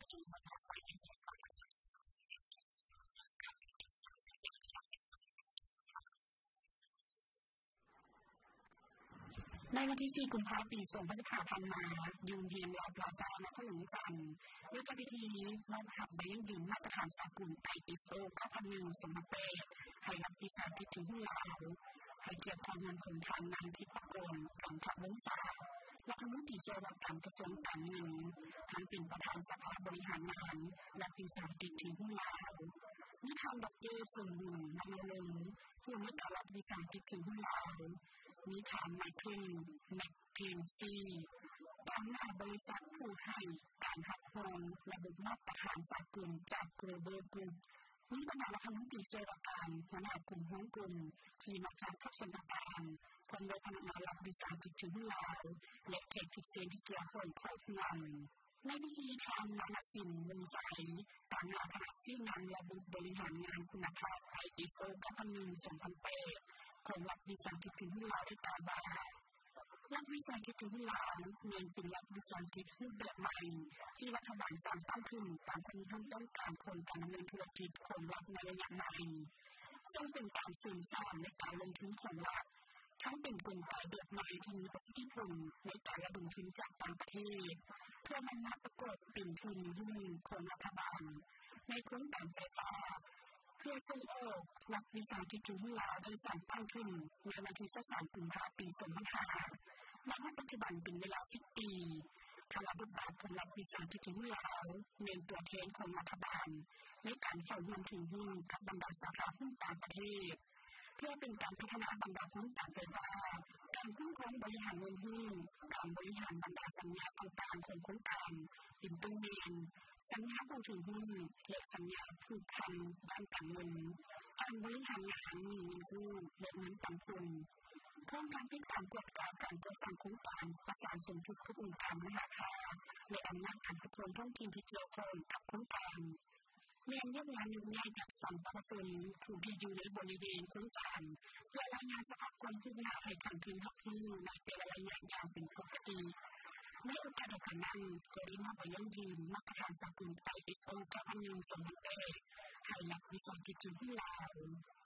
ในวันที่ 4 กุมภาพันธ์ ปี 2500 มายูนเยียนลาปลาซาณขนมจันทร์ด้วยพิธีมอบหับใบยืนมาตรฐานสากล ISO 9001 สมบูรณ์แบบให้รับวิสาหกิจถึงลาวให้เกียรติความเงินผลทางงานที่ประกอบจันทวงศ์ศาและคณะที่ช่วยรับการกระทรวงการเงินทั้งเป็นประธานสภาบริหารงานและวิสาหกิจถึงลาวนิทานดร.สมบูรณ์นำลงผู้อำนวยการรัฐวิสาหกิจถึงลาวนิทานไมเคิลแมคเคนซี่การหน้าบริษัทผู้ให้การหักโหมระบบมาตรฐานสากลจากโกลบอลกรุ๊ปนี้บรรดารัฐมนตรีช่วยราชการหัวหน้ากลุ่มฮ่องกงที่มาจากทุกส่วนราชการคนโดยพนักงานรัฐวิสาหกิจถึงลาวและแขกผู้เชิญที่เกี่ยวข้องครอบครัวในพิธีทางนานาสินวงศ์ใสการงานคณะที่นำระบบบริหารงานคุณภาพ ISO 9001 ของรัฐวิสาหกิจถึงลาวได้กล่าวว่ารัฐวิสาหกิจถึงลาวเป็นรัฐวิสาหกิจรูปแบบใหม่ที่รัฐบาลสร้างตั้งขึ้นตามที่ต้องการโครงการดำเนินธุรกิจของรัฐในระยะใหม่ซึ่งเป็นการเสริมสร้างในการลงทุนของรัฐทั้งเป็นกลไกแบบใหม่ที่มีประสิทธิผลในการระดมทุนจากต่างประเทศเพื่อนำมาประกอบเป็นทุนหุ้นของรัฐบาลในโครงการไฟฟ้าเพื่อส่งออกรัฐวิสาหกิจถึงลาวได้สั่งตั้งขึ้นในวันที่ 23 กุมภาพันธ์ ปี 2005และปัจจุบันเป็นเวลา 10 ปีคณะบทบาทของรัฐวิสาหกิจถึงลาวเป็นตัวแทนของรัฐบาลในการเข้าร่วมถือหุ้นกับบรรดาสาขาหุ้นต่างประเทศเพื่อเป็นการพัฒนาบรรดาหุ้นต่างประเทศการคุ้มครองบริหารเงินหุ้นการบริหารบรรดาสัญญาต่างๆของโครงการเป็นต้นเมนสัญญาผู้ถือหุ้นและสัญญาผูกพันด้านการเงินการบริหารงานเงินหุ้นและเงินปันผลโครงการที่การกวดการตัวสั่งโครงการประสานสมทบทุกองค์การมหาภาคและอำนาจการปกครองท้องถิ่นที่เกี่ยวข้องกับโครงการแนวยักษ์งานยุ่งยากจากสัมปทานผู้ที่อยู่ในบริเวณโครงการเพื่อรายงานสภาพความคืบหน้าให้ทางทีมรับรู้ในแต่ละระยะอย่างเป็นปกติในโอกาสนั้นก็ได้มอบใบยืนมาตรฐานสากล ISO 9001 สมบูรณ์แบบให้รัฐวิสาหกิจถึงลาว